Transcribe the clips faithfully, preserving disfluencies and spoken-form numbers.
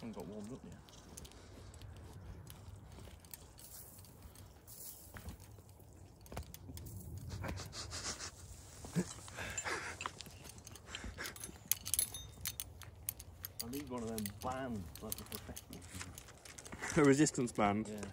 Haven't got warmed up yet. I need one of them bands like the professional. A resistance band? Yeah.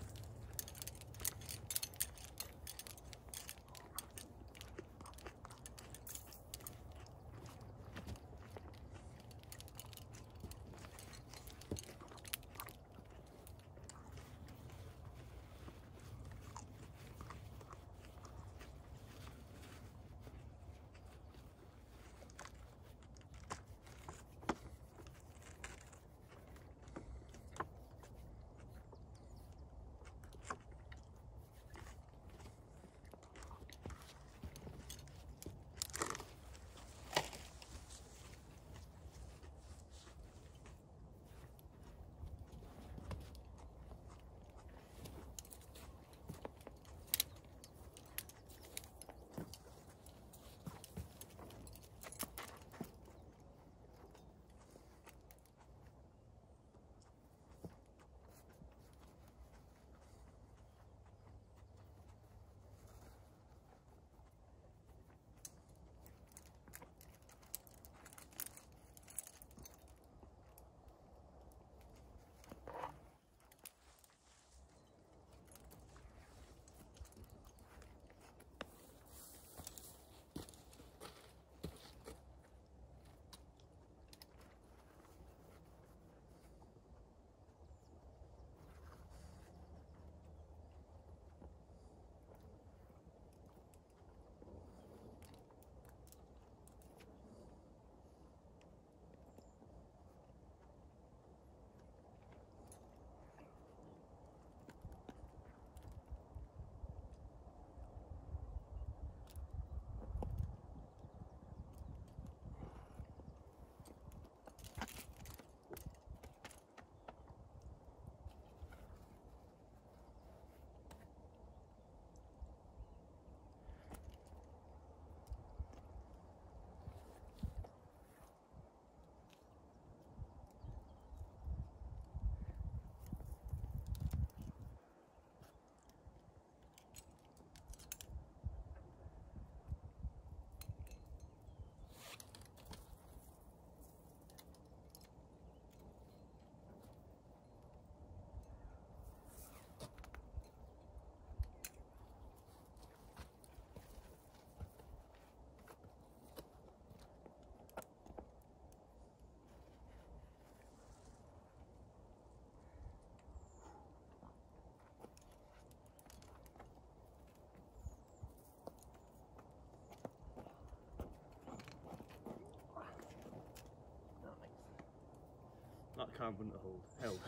That can wouldn't have hold, held.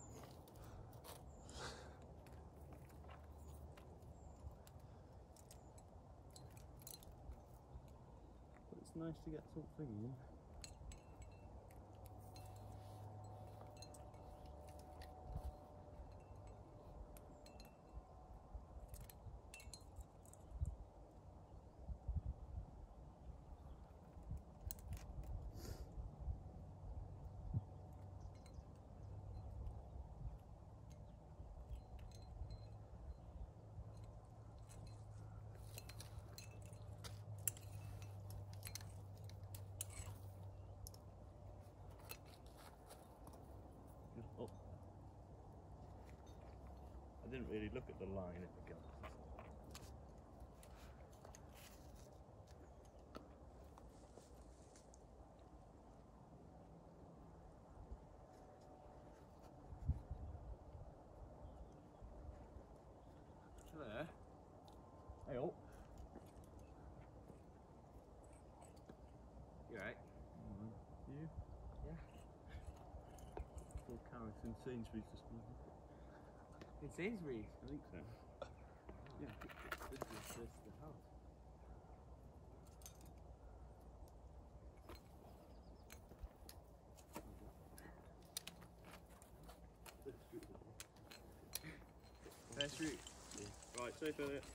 But it's nice to get something in. Oh. I didn't really look at the line at the gun. There. Hey, oh. You alright? Mm-hmm. You? Yeah. Full carrot in Sainsbury's this morning. In Sainsbury's? I think so. Yeah, this is this the house. First route. Yeah. Right, safe with it.